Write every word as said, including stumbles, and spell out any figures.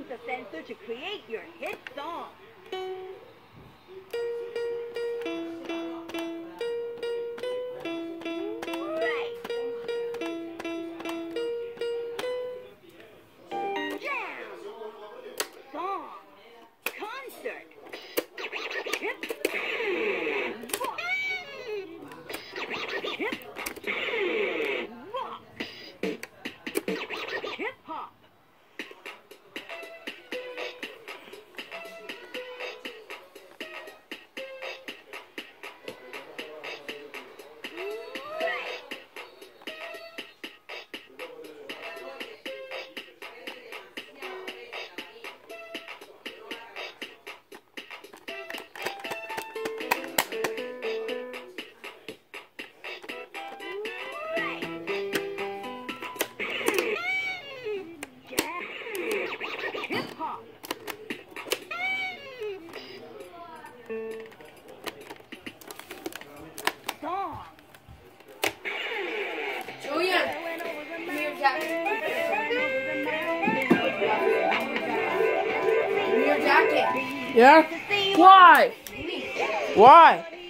use the sensor to create your hit song. Right. Jam. Song. Concert. Hip. Rock. Hip. Rock. Hip hop. Julian, give me your jacket. Give me your jacket. Yeah? Why? Why?